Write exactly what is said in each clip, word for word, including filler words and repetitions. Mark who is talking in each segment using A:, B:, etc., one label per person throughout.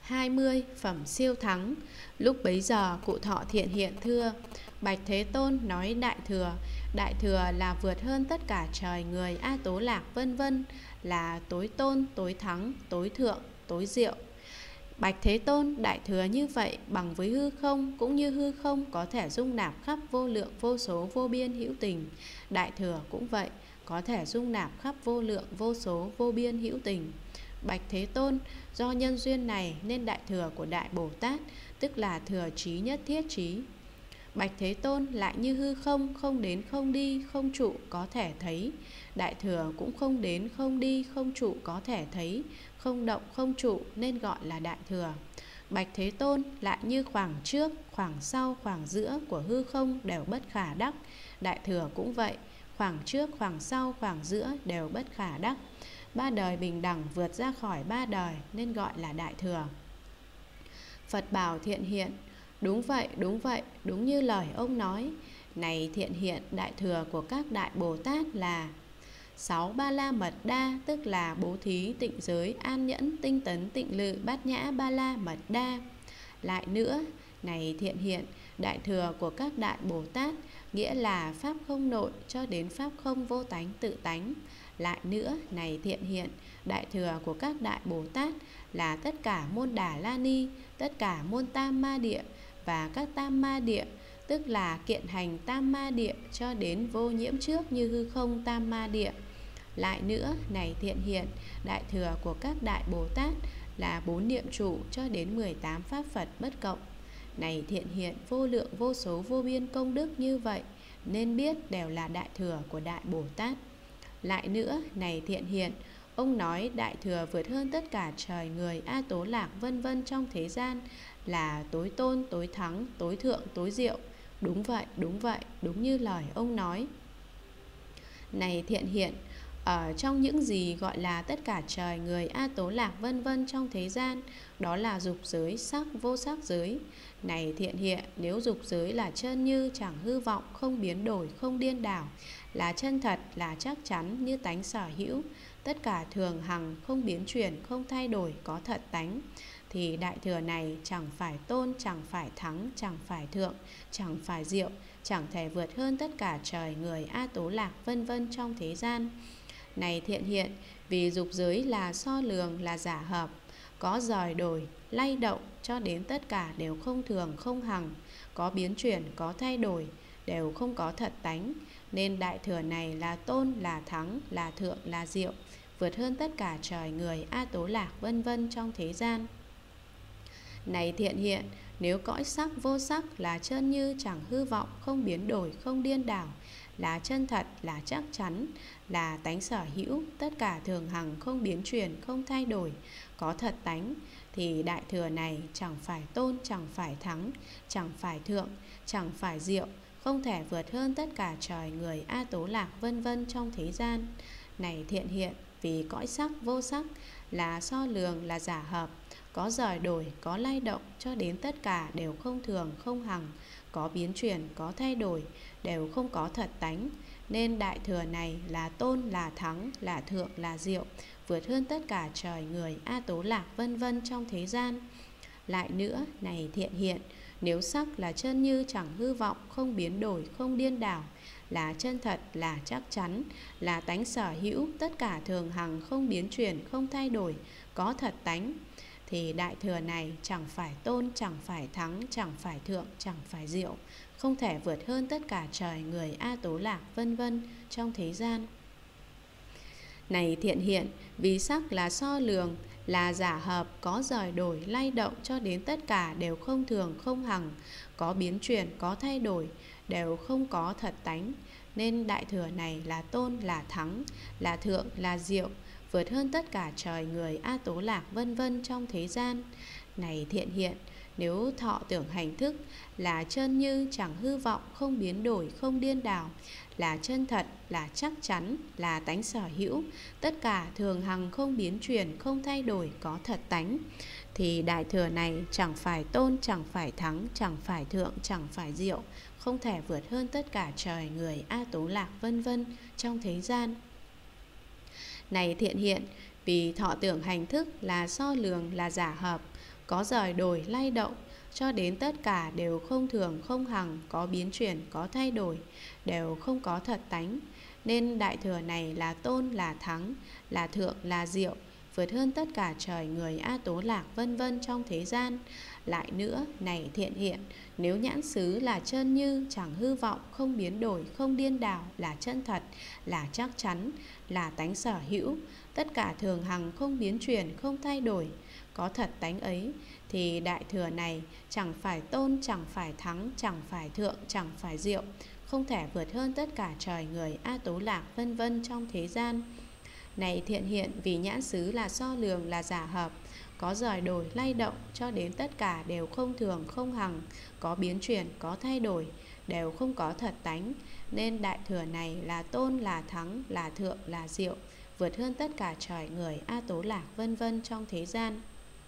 A: hai mươi phẩm siêu thắng. Lúc bấy giờ cụ Thọ Thiện hiện thưa: Bạch Thế Tôn nói Đại Thừa, Đại Thừa là vượt hơn tất cả trời người A Tố Lạc vân vân, là tối tôn, tối thắng, tối thượng, tối diệu. Bạch Thế Tôn, Đại Thừa như vậy bằng với hư không, cũng như hư không có thể dung nạp khắp vô lượng vô số vô biên hữu tình. Đại Thừa cũng vậy, có thể dung nạp khắp vô lượng vô số vô biên hữu tình. Bạch Thế Tôn, do nhân duyên này nên Đại Thừa của Đại Bồ Tát, tức là thừa trí nhất thiết trí. Bạch Thế Tôn lại như hư không, không đến không đi, không trụ có thể thấy. Đại Thừa cũng không đến không đi, không trụ có thể thấy, không động không trụ nên gọi là Đại Thừa. Bạch Thế Tôn lại như khoảng trước, khoảng sau, khoảng giữa của hư không đều bất khả đắc. Đại Thừa cũng vậy, khoảng trước, khoảng sau, khoảng giữa đều bất khả đắc. Ba đời bình đẳng vượt ra khỏi ba đời nên gọi là Đại Thừa. Phật bảo Thiện Hiện: Đúng vậy, đúng vậy, đúng như lời ông nói. Này Thiện Hiện, Đại Thừa của các Đại Bồ Tát là sáu ba la mật đa, tức là bố thí, tịnh giới, an nhẫn, tinh tấn, tịnh lự, bát nhã, ba la mật đa. Lại nữa, này Thiện Hiện, Đại Thừa của các Đại Bồ Tát nghĩa là pháp không nội cho đến pháp không vô tánh tự tánh. Lại nữa, này Thiện Hiện, Đại Thừa của các Đại Bồ Tát là tất cả môn Đà La Ni, tất cả môn Tam Ma Địa và các Tam Ma Địa, tức là kiện hành Tam Ma Địa cho đến vô nhiễm trước như hư không Tam Ma Địa. Lại nữa, này Thiện Hiện, Đại Thừa của các Đại Bồ Tát là bốn niệm trụ cho đến mười tám pháp Phật bất cộng. Này Thiện Hiện, vô lượng vô số vô biên công đức như vậy nên biết đều là Đại Thừa của Đại Bồ Tát. Lại nữa, này Thiện Hiện, ông nói Đại Thừa vượt hơn tất cả trời người A Tố Lạc vân vân trong thế gian là tối tôn, tối thắng, tối thượng, tối diệu. Đúng vậy, đúng vậy, đúng như lời ông nói. Này Thiện Hiện, ở trong những gì gọi là tất cả trời người A Tố Lạc vân vân trong thế gian, đó là dục giới, sắc, vô sắc giới. Này Thiện Hiện, nếu dục giới là chân như, chẳng hư vọng, không biến đổi, không điên đảo, là chân thật, là chắc chắn như tánh sở hữu, tất cả thường hằng, không biến chuyển, không thay đổi, có thật tánh, thì Đại Thừa này chẳng phải tôn, chẳng phải thắng, chẳng phải thượng, chẳng phải diệu, chẳng thể vượt hơn tất cả trời người A Tố Lạc vân vân trong thế gian. Này Thiện Hiện, vì dục giới là so lường, là giả hợp, có dời đổi, lay động cho đến tất cả đều không thường, không hằng, có biến chuyển, có thay đổi, đều không có thật tánh, nên Đại Thừa này là tôn, là thắng, là thượng, là diệu, vượt hơn tất cả trời người A Tố Lạc vân vân trong thế gian. Này Thiện Hiện, nếu cõi sắc vô sắc là chân như, chẳng hư vọng, không biến đổi, không điên đảo, là chân thật, là chắc chắn, là tánh sở hữu, tất cả thường hằng, không biến chuyển, không thay đổi, có thật tánh, thì Đại Thừa này chẳng phải tôn, chẳng phải thắng, chẳng phải thượng, chẳng phải diệu, không thể vượt hơn tất cả trời người A Tố Lạc vân vân trong thế gian. Này Thiện Hiện, vì cõi sắc vô sắc là so lường, là giả hợp, có rời đổi, có lay động cho đến tất cả đều không thường, không hằng, có biến chuyển, có thay đổi, đều không có thật tánh, nên Đại Thừa này là tôn, là thắng, là thượng, là diệu, vượt hơn tất cả trời người A Tố Lạc vân vân trong thế gian. Lại nữa, này Thiện Hiện, nếu sắc là chân như, chẳng hư vọng, không biến đổi, không điên đảo, là chân thật, là chắc chắn, là tánh sở hữu, tất cả thường hằng, không biến chuyển, không thay đổi, có thật tánh, thì Đại Thừa này chẳng phải tôn, chẳng phải thắng, chẳng phải thượng, chẳng phải diệu, không thể vượt hơn tất cả trời người A Tố Lạc vân vân trong thế gian. Này Thiện Hiện, vì sắc là so lường, là giả hợp, có rời đổi, lay động cho đến tất cả đều không thường, không hằng, có biến chuyển, có thay đổi, đều không có thật tánh, nên Đại Thừa này là tôn, là thắng, là thượng, là diệu, vượt hơn tất cả trời người A Tố Lạc vân vân trong thế gian. Này Thiện Hiện, nếu thọ tưởng hành thức là chân như, chẳng hư vọng, không biến đổi, không điên đảo, là chân thật, là chắc chắn, là tánh sở hữu, tất cả thường hằng, không biến chuyển, không thay đổi, có thật tánh, thì Đại Thừa này chẳng phải tôn, chẳng phải thắng, chẳng phải thượng, chẳng phải diệu, không thể vượt hơn tất cả trời người A Tố Lạc vân vân trong thế gian. Này Thiện Hiện, vì thọ tưởng hành thức là so lường, là giả hợp, có rời đổi lay động, cho đến tất cả đều không thường không hằng, có biến chuyển, có thay đổi, đều không có thật tánh. Nên đại thừa này là tôn, là thắng, là thượng, là diệu, vượt hơn tất cả trời người A Tố Lạc vân vân trong thế gian. Lại nữa, này thiện hiện, nếu nhãn xứ là chân như, chẳng hư vọng, không biến đổi, không điên đảo, là chân thật, là chắc chắn, là tánh sở hữu, tất cả thường hằng, không biến chuyển, không thay đổi, có thật tánh ấy, thì đại thừa này chẳng phải tôn, chẳng phải thắng, chẳng phải thượng, chẳng phải diệu, không thể vượt hơn tất cả trời người A Tố Lạc vân vân trong thế gian. Này thiện hiện, vì nhãn xứ là so lường, là giả hợp, có rời đổi lay động, cho đến tất cả đều không thường không hằng, có biến chuyển, có thay đổi, đều không có thật tánh. Nên đại thừa này là tôn, là thắng, là thượng, là diệu, vượt hơn tất cả trời người A Tố Lạc vân vân trong thế gian.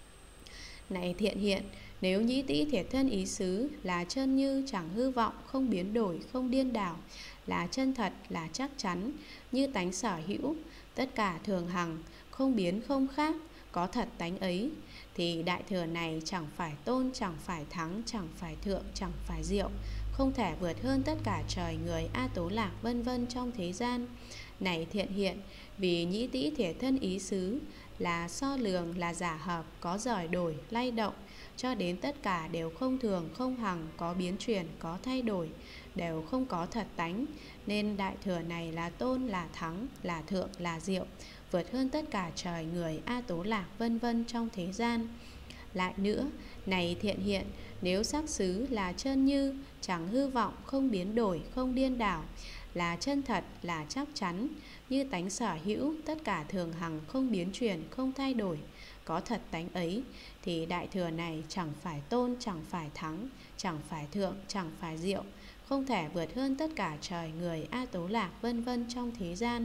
A: Này thiện hiện, nếu nhĩ tĩ thiệt thân ý xứ là chân như, chẳng hư vọng, không biến đổi, không điên đảo, là chân thật, là chắc chắn, như tánh sở hữu, tất cả thường hằng, không biến không khác, có thật tánh ấy, thì đại thừa này chẳng phải tôn, chẳng phải thắng, chẳng phải thượng, chẳng phải diệu, không thể vượt hơn tất cả trời người A Tố Lạc vân vân trong thế gian. Này thiện hiện, vì nhĩ tĩ thiệt thân ý xứ là so lường, là giả hợp, có rời đổi lay động, cho đến tất cả đều không thường không hằng, có biến chuyển, có thay đổi, đều không có thật tánh. Nên đại thừa này là tôn, là thắng, là thượng, là diệu, vượt hơn tất cả trời người A Tố Lạc vân vân trong thế gian. Lại nữa, này thiện hiện, nếu sắc xứ là chân như, chẳng hư vọng, không biến đổi, không điên đảo, là chân thật, là chắc chắn, như tánh sở hữu, tất cả thường hằng, không biến chuyển, không thay đổi, có thật tánh ấy, thì đại thừa này chẳng phải tôn, chẳng phải thắng, chẳng phải thượng, chẳng phải diệu, không thể vượt hơn tất cả trời người A Tố Lạc vân vân trong thế gian.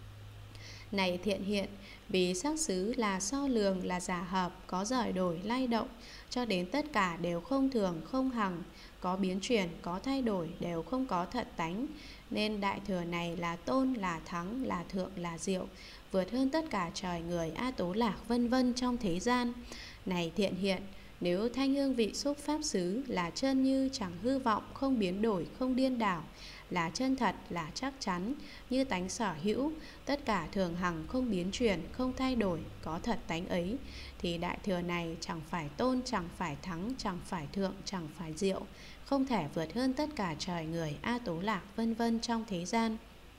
A: Này thiện hiện, vì sắc xứ là so lường, là giả hợp, có rời đổi lay động, cho đến tất cả đều không thường không hằng, có biến chuyển, có thay đổi, đều không có thật tánh. Nên đại thừa này là tôn, là thắng, là thượng, là diệu, vượt hơn tất cả trời người A Tố Lạc vân vân trong thế gian. Này thiện hiện, nếu thanh hương vị xúc pháp xứ là chân như, chẳng hư vọng, không biến đổi, không điên đảo, là chân thật, là chắc chắn, như tánh sở hữu, tất cả thường hằng, không biến chuyển, không thay đổi, có thật tánh ấy, thì đại thừa này chẳng phải tôn, chẳng phải thắng, chẳng phải thượng, chẳng phải diệu, không thể vượt hơn tất cả trời người A Tố Lạc vân vân trong thế gian.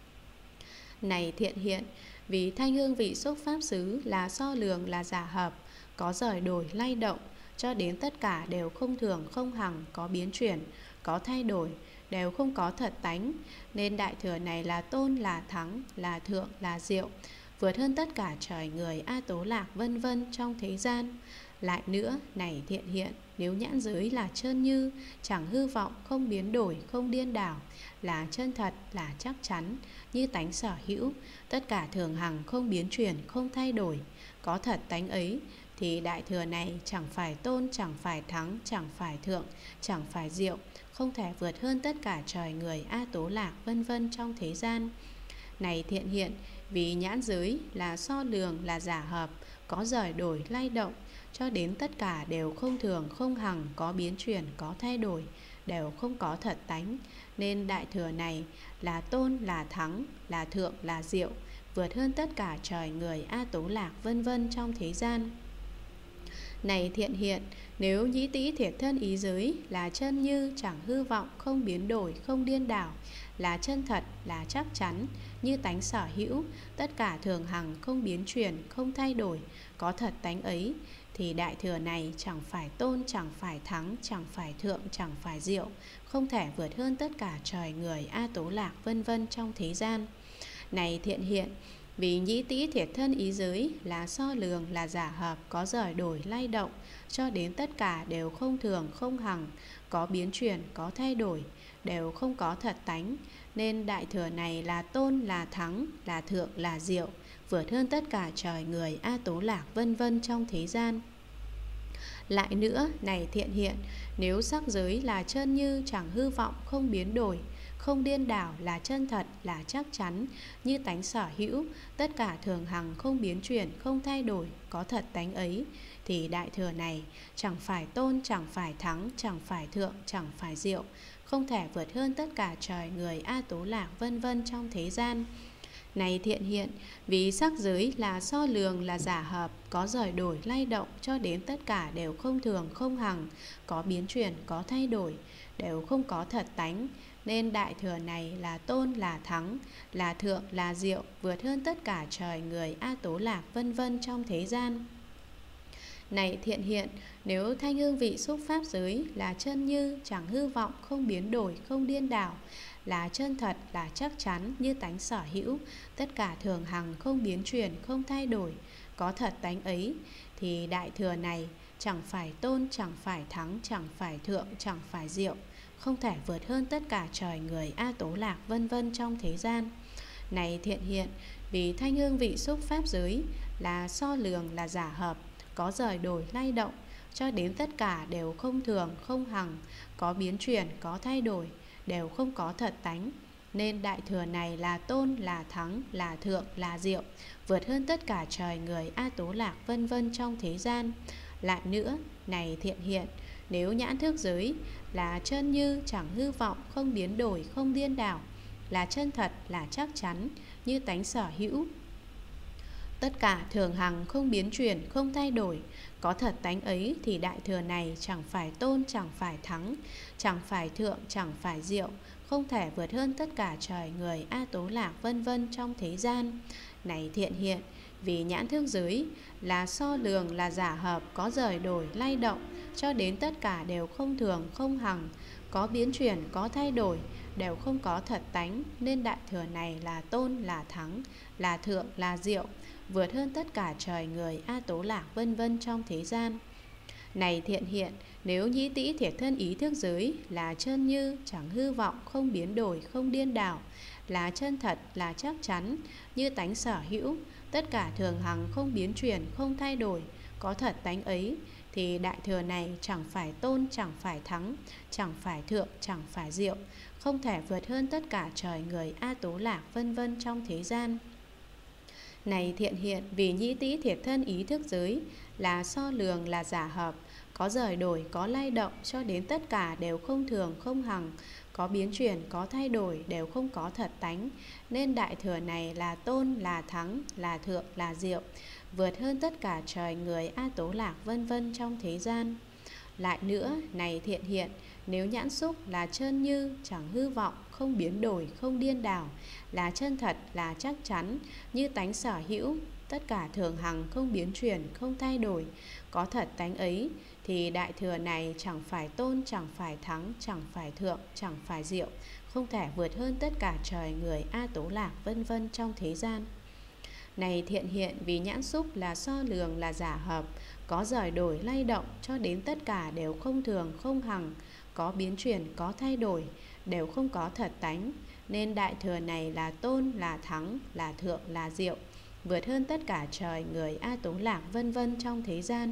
A: Này thiện hiện, vì thanh hương vị xúc pháp xứ là so lường, là giả hợp, có rời đổi lay động, cho đến tất cả đều không thường không hằng, có biến chuyển, có thay đổi, đều không có thật tánh. Nên đại thừa này là tôn, là thắng, là thượng, là diệu, vượt hơn tất cả trời người A Tố Lạc vân vân trong thế gian. Lại nữa, này thiện hiện, nếu nhãn giới là chân như, chẳng hư vọng, không biến đổi, không điên đảo, là chân thật, là chắc chắn, như tánh sở hữu, tất cả thường hằng, không biến chuyển, không thay đổi, có thật tánh ấy, thì đại thừa này chẳng phải tôn, chẳng phải thắng, chẳng phải thượng, chẳng phải diệu, không thể vượt hơn tất cả trời người A Tố Lạc vân vân trong thế gian. Này thiện hiện, vì nhãn giới là so lường, là giả hợp, có rời đổi lay động, cho đến tất cả đều không thường không hằng, có biến chuyển, có thay đổi, đều không có thật tánh. Nên đại thừa này là tôn, là thắng, là thượng, là diệu, vượt hơn tất cả trời người A Tố Lạc vân vân trong thế gian. Này thiện hiện, nếu nhĩ tĩ thiệt thân ý giới là chân như, chẳng hư vọng, không biến đổi, không điên đảo, là chân thật, là chắc chắn, như tánh sở hữu, tất cả thường hằng, không biến chuyển, không thay đổi, có thật tánh ấy, thì đại thừa này chẳng phải tôn, chẳng phải thắng, chẳng phải thượng, chẳng phải diệu, không thể vượt hơn tất cả trời người A Tố Lạc vân vân trong thế gian. Này thiện hiện, vì nhĩ tĩ thiệt thân ý giới là so lường, là giả hợp, có rời đổi lay động, cho đến tất cả đều không thường không hằng, có biến chuyển, có thay đổi, đều không có thật tánh. Nên đại thừa này là tôn, là thắng, là thượng, là diệu, vượt hơn tất cả trời người A Tố Lạc vân vân trong thế gian. Lại nữa, này thiện hiện, nếu sắc giới là chân như, chẳng hư vọng, không biến đổi, không điên đảo, là chân thật, là chắc chắn, như tánh sở hữu, tất cả thường hằng, không biến chuyển, không thay đổi, có thật tánh ấy, thì đại thừa này chẳng phải tôn, chẳng phải thắng, chẳng phải thượng, chẳng phải diệu, không thể vượt hơn tất cả trời người A Tú Lạc vân vân trong thế gian. Này thiện hiện, vì sắc giới là so lường, là giả hợp, có rời đổi lay động, cho đến tất cả đều không thường không hằng, có biến chuyển, có thay đổi, đều không có thật tánh, nên đại thừa này là tôn, là thắng, là thượng, là diệu, vượt hơn tất cả trời người A Tú Lạc vân vân trong thế gian. Này thiện hiện, nếu thanh hương vị xúc pháp giới là chân như, chẳng hư vọng, không biến đổi, không điên đảo, là chân thật, là chắc chắn như tánh sở hữu, tất cả thường hằng, không biến chuyển, không thay đổi, có thật tánh ấy, thì đại thừa này chẳng phải tôn, chẳng phải thắng, chẳng phải thượng, chẳng phải diệu, không thể vượt hơn tất cả trời người A Tú Lạc vân vân trong thế gian. Này thiện hiện, vì thanh hương vị xúc pháp giới là so lường, là giả hợp, có rời đổi lay động, cho đến tất cả đều không thường không hằng, có biến chuyển, có thay đổi, đều không có thật tánh, nên đại thừa này là tôn, là thắng, là thượng, là diệu, vượt hơn tất cả trời người A Tú Lạc vân vân trong thế gian. Lại nữa, này thiện hiện, nếu nhãn thức giới là chân như, chẳng hư vọng, không biến đổi, không điên đảo, là chân thật, là chắc chắn như tánh sở hữu, tất cả thường hằng, không biến chuyển, không thay đổi, có thật tánh ấy, thì đại thừa này chẳng phải tôn, chẳng phải thắng, chẳng phải thượng, chẳng phải diệu, không thể vượt hơn tất cả trời người A Tú Lạc vân vân trong thế gian. Này thiện hiện, vì nhãn thức giới là so lường, là giả hợp, có rời đổi lay động, cho đến tất cả đều không thường không hằng, có biến chuyển, có thay đổi, đều không có thật tánh, nên đại thừa này là tôn, là thắng, là thượng, là diệu, vượt hơn tất cả trời người A Tú Lạc vân vân trong thế gian. Này thiện hiện, nếu nhĩ tĩ thiệt thân ý thức giới là chân như, chẳng hư vọng, không biến đổi, không điên đảo, là chân thật, là chắc chắn như tánh sở hữu, tất cả thường hằng, không biến chuyển, không thay đổi, có thật tánh ấy, thì đại thừa này chẳng phải tôn, chẳng phải thắng, chẳng phải thượng, chẳng phải diệu, không thể vượt hơn tất cả trời người A Tú Lạc vân vân trong thế gian. Này thiện hiện, vì nhĩ tĩ thiệt thân ý thức giới là so lường, là giả hợp, có rời đổi, có lay động, cho đến tất cả đều không thường không hằng, có biến chuyển, có thay đổi, đều không có thật tánh, nên đại thừa này là tôn, là thắng, là thượng, là diệu, vượt hơn tất cả trời người A Tú Lạc vân vân trong thế gian. Lại nữa, này thiện hiện, nếu nhãn xúc là chân như, chẳng hư vọng, không biến đổi, không điên đảo, là chân thật, là chắc chắn như tánh sở hữu, tất cả thường hằng, không biến chuyển, không thay đổi, có thật tánh ấy, thì đại thừa này chẳng phải tôn, chẳng phải thắng, chẳng phải thượng, chẳng phải diệu, không thể vượt hơn tất cả trời người A Tú Lạc vân vân trong thế gian. Này thiện hiện, vì nhãn xúc là so lường, là giả hợp, có rời đổi lay động, cho đến tất cả đều không thường không hằng, có biến chuyển, có thay đổi, đều không có thật tánh, nên đại thừa này là tôn, là thắng, là thượng, là diệu, vượt hơn tất cả trời người A Tú Lạc vân vân trong thế gian.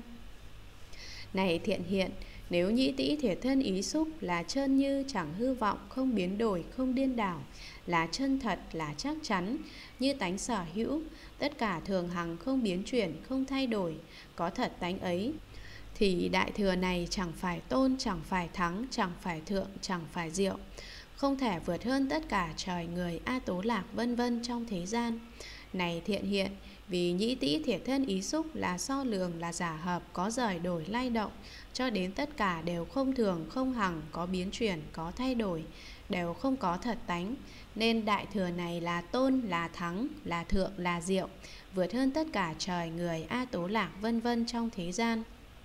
A: Này thiện hiện, nếu nhĩ tĩ thiệt thân ý xúc là chân như, chẳng hư vọng, không biến đổi, không điên đảo, là chân thật, là chắc chắn như tánh sở hữu, tất cả thường hằng, không biến chuyển, không thay đổi, có thật tánh ấy, thì đại thừa này chẳng phải tôn, chẳng phải thắng, chẳng phải thượng, chẳng phải diệu, không thể vượt hơn tất cả trời người A Tú Lạc vân vân trong thế gian. Này thiện hiện, vì nhĩ tĩ thiệt thân ý xúc là so lường, là giả hợp, có rời đổi lay động, cho đến tất cả đều không thường không hằng, có biến chuyển, có thay đổi, đều không có thật tánh, nên đại thừa này là tôn, là thắng, là thượng, là diệu, vượt hơn tất cả trời người A Tú Lạc vân vân trong thế gian.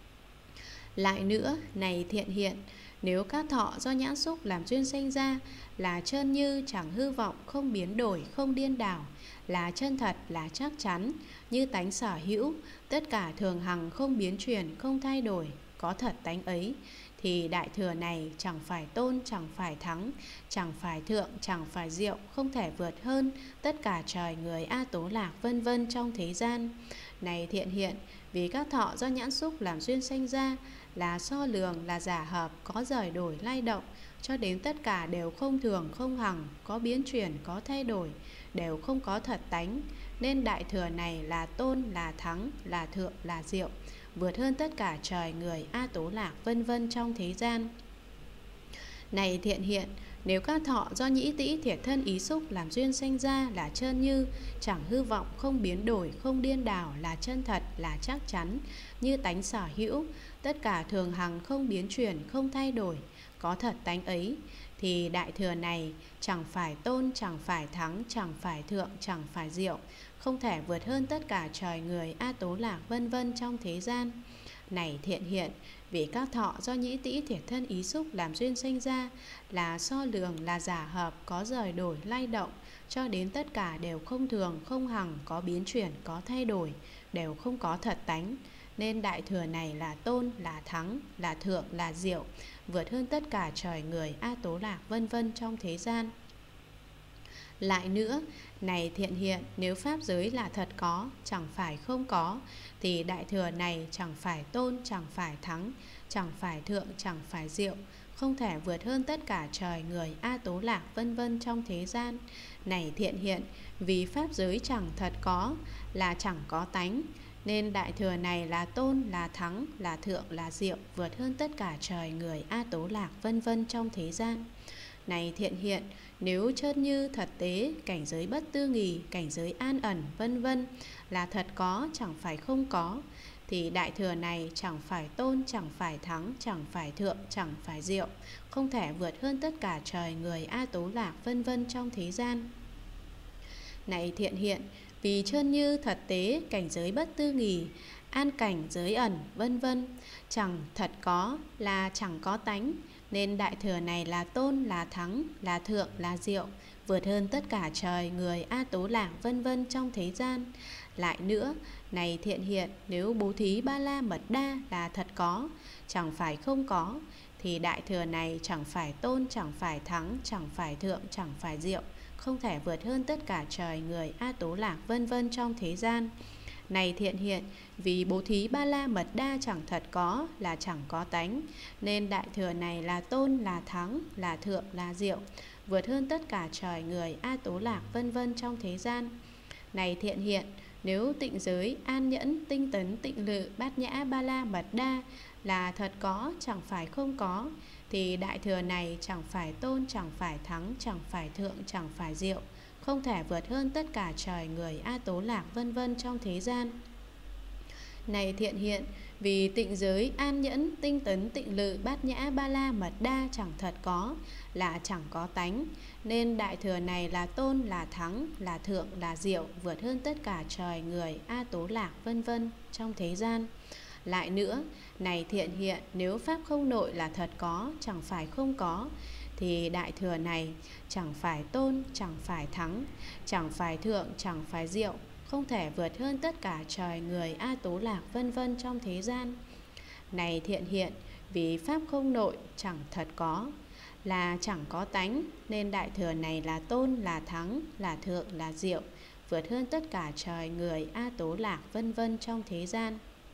A: Lại nữa, này thiện hiện, nếu các thọ do nhãn xúc làm duyên sanh ra là chân như, chẳng hư vọng, không biến đổi, không điên đảo, là chân thật, là chắc chắn như tánh sở hữu, tất cả thường hằng, không biến chuyển, không thay đổi, có thật tánh ấy, thì đại thừa này chẳng phải tôn, chẳng phải thắng, chẳng phải thượng, chẳng phải diệu, không thể vượt hơn tất cả trời người A Tú Lạc vân vân trong thế gian. Này thiện hiện, vì các thọ do nhãn xúc làm duyên sanh ra là so lường, là giả hợp, có rời đổi lay động, cho đến tất cả đều không thường không hằng, có biến chuyển, có thay đổi, đều không có thật tánh, nên đại thừa này là tôn, là thắng, là thượng, là diệu, vượt hơn tất cả trời người A Tố Lạc, vân vân trong thế gian. Này Thiện Hiện, nếu các thọ do nhĩ tĩ thiệt thân ý xúc làm duyên sanh ra là chân như, chẳng hư vọng, không biến đổi, không điên đảo, là chân thật, là chắc chắn, như tánh sở hữu, tất cả thường hằng, không biến chuyển, không thay đổi, có thật tánh ấy, thì đại thừa này chẳng phải tôn, chẳng phải thắng, chẳng phải thượng, chẳng phải diệu, không thể vượt hơn tất cả trời người A Tố Lạc, vân vân trong thế gian. Này Thiện Hiện, vì các thọ do nhĩ tĩ thiệt thân ý xúc làm duyên sinh ra là so lường, là giả hợp, có rời đổi, lay động, cho đến tất cả đều không thường, không hằng, có biến chuyển, có thay đổi, đều không có thật tánh, nên đại thừa này là tôn, là thắng, là thượng, là diệu, vượt hơn tất cả trời người A Tố Lạc, vân vân trong thế gian. Lại nữa, này Thiện Hiện, nếu pháp giới là thật có, chẳng phải không có, thì đại thừa này chẳng phải tôn, chẳng phải thắng, chẳng phải thượng, chẳng phải diệu, không thể vượt hơn tất cả trời người A Tố Lạc, vân vân trong thế gian. Này Thiện Hiện, vì pháp giới chẳng thật có, là chẳng có tánh, nên đại thừa này là tôn, là thắng, là thượng, là diệu, vượt hơn tất cả trời người A Tố Lạc, vân vân trong thế gian. Này Thiện Hiện, nếu chân như thật tế, cảnh giới bất tư nghì, cảnh giới an ẩn, vân vân là thật có, chẳng phải không có, thì đại thừa này chẳng phải tôn, chẳng phải thắng, chẳng phải thượng, chẳng phải diệu, không thể vượt hơn tất cả trời người A Tố Lạc, vân vân trong thế gian. Này Thiện Hiện, vì chân như thật tế, cảnh giới bất tư nghì, an cảnh giới ẩn, vân vân chẳng thật có, là chẳng có tánh, nên đại thừa này là tôn, là thắng, là thượng, là diệu, vượt hơn tất cả trời người A Tố Lạc, vân vân trong thế gian. Lại nữa, này Thiện Hiện, nếu bố thí ba la mật đa là thật có, chẳng phải không có, thì đại thừa này chẳng phải tôn, chẳng phải thắng, chẳng phải thượng, chẳng phải diệu, không thể vượt hơn tất cả trời người A Tố Lạc, vân vân trong thế gian. Này Thiện Hiện, vì bố thí ba la mật đa chẳng thật có, là chẳng có tánh, nên đại thừa này là tôn, là thắng, là thượng, là diệu, vượt hơn tất cả trời người A Tố Lạc, vân vân trong thế gian. Này Thiện Hiện, nếu tịnh giới, an nhẫn, tinh tấn, tịnh lự, bát nhã, ba la mật đa là thật có, chẳng phải không có, thì đại thừa này chẳng phải tôn, chẳng phải thắng, chẳng phải thượng, chẳng phải diệu, không thể vượt hơn tất cả trời người A Tố Lạc, vân vân trong thế gian. Này Thiện Hiện, vì tịnh giới, an nhẫn, tinh tấn, tịnh lự, bát nhã, ba la mật đa chẳng thật có, là chẳng có tánh, nên đại thừa này là tôn, là thắng, là thượng, là diệu, vượt hơn tất cả trời người A Tố Lạc, vân vân trong thế gian. Lại nữa, này Thiện Hiện, nếu pháp không nội là thật có, chẳng phải không có, thì đại thừa này chẳng phải tôn, chẳng phải thắng, chẳng phải thượng, chẳng phải diệu, không thể vượt hơn tất cả trời người A Tố Lạc, vân vân trong thế gian. Này Thiện Hiện, vì pháp không nội chẳng thật có, là chẳng có tánh, nên đại thừa này là tôn, là thắng, là thượng, là diệu, vượt hơn tất cả trời người A Tố Lạc, vân vân trong thế gian.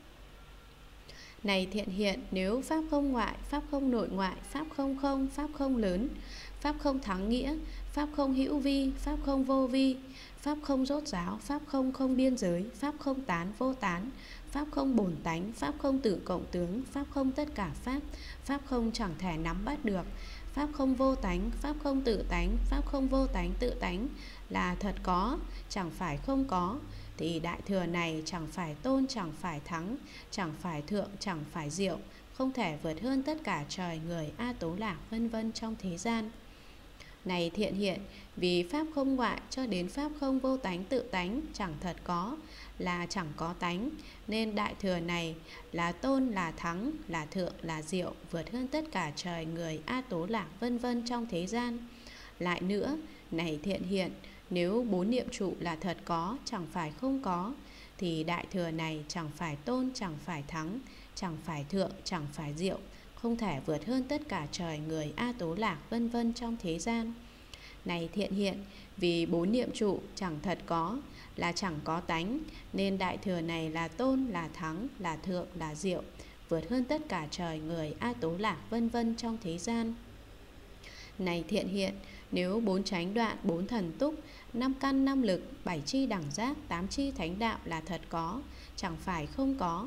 A: Này Thiện Hiện, nếu pháp không ngoại, pháp không nội ngoại, pháp không không, pháp không lớn, pháp không thắng nghĩa, pháp không hữu vi, pháp không vô vi, pháp không rốt ráo, pháp không không biên giới, pháp không tán vô tán, pháp không bổn tánh, pháp không tự cộng tướng, pháp không tất cả pháp, pháp không chẳng thể nắm bắt được, pháp không vô tánh, pháp không tự tánh, pháp không vô tánh tự tánh là thật có, chẳng phải không có, thì đại thừa này chẳng phải tôn, chẳng phải thắng, chẳng phải thượng, chẳng phải diệu, không thể vượt hơn tất cả trời người A Tố Lạc, vân vân trong thế gian. Này Thiện Hiện, vì pháp không ngoại cho đến pháp không vô tánh tự tánh chẳng thật có, là chẳng có tánh, nên đại thừa này là tôn, là thắng, là thượng, là diệu, vượt hơn tất cả trời người A Tố Lạc, vân vân trong thế gian. Lại nữa, này Thiện Hiện, nếu bốn niệm trụ là thật có, chẳng phải không có, thì đại thừa này chẳng phải tôn, chẳng phải thắng, chẳng phải thượng, chẳng phải diệu, không thể vượt hơn tất cả trời người A Tố Lạc, vân vân trong thế gian. Này Thiện Hiện, vì bốn niệm trụ chẳng thật có, là chẳng có tánh, nên đại thừa này là tôn, là thắng, là thượng, là diệu, vượt hơn tất cả trời người A Tố Lạc, vân vân trong thế gian. Này Thiện Hiện, nếu bốn chánh đoạn, bốn thần túc, năm căn, năm lực, bảy chi đẳng giác, tám chi thánh đạo là thật có, chẳng phải không có,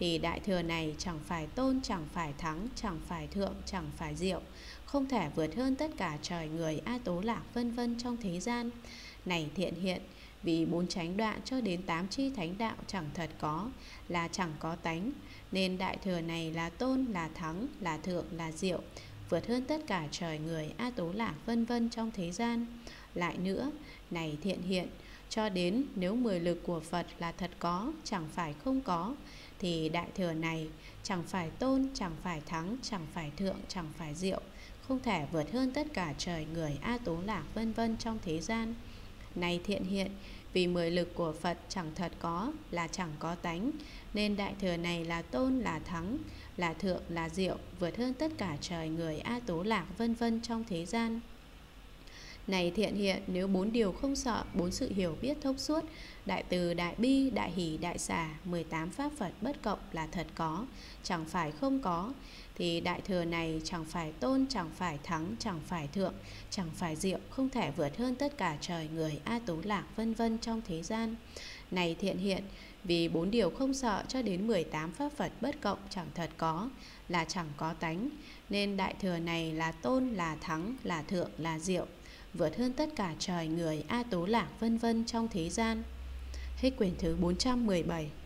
A: thì đại thừa này chẳng phải tôn, chẳng phải thắng, chẳng phải thượng, chẳng phải diệu, không thể vượt hơn tất cả trời người A Tố Lạc vân vân trong thế gian. Này thiện hiện, vì bốn chánh đoạn cho đến tám chi thánh đạo chẳng thật có, là chẳng có tánh, nên đại thừa này là tôn, là thắng, là thượng, là diệu, vượt hơn tất cả trời người A Tố Lạc vân vân trong thế gian. Lại nữa, này thiện hiện, cho đến nếu mười lực của Phật là thật có, chẳng phải không có, thì đại thừa này chẳng phải tôn, chẳng phải thắng, chẳng phải thượng, chẳng phải diệu, không thể vượt hơn tất cả trời người A Tố Lạc vân vân trong thế gian. Này thiện hiện, vì mười lực của Phật chẳng thật có, là chẳng có tánh, nên đại thừa này là tôn, là thắng, là thượng, là diệu, vượt hơn tất cả trời người A Tố Lạc vân vân trong thế gian. Này thiện hiện, nếu bốn điều không sợ, bốn sự hiểu biết thông suốt, đại từ, đại bi, đại hỷ, đại xả, mười tám pháp Phật bất cộng là thật có, chẳng phải không có, thì đại thừa này chẳng phải tôn, chẳng phải thắng, chẳng phải thượng, chẳng phải diệu, không thể vượt hơn tất cả trời người A Tố Lạc vân vân trong thế gian. Này thiện hiện, vì bốn điều không sợ cho đến mười tám pháp Phật bất cộng chẳng thật có, là chẳng có tánh, nên đại thừa này là tôn, là thắng, là thượng, là diệu, vượt hơn tất cả trời người A Tố Lạc vân vân trong thế gian. Hết quyển thứ bốn trăm mười bảy.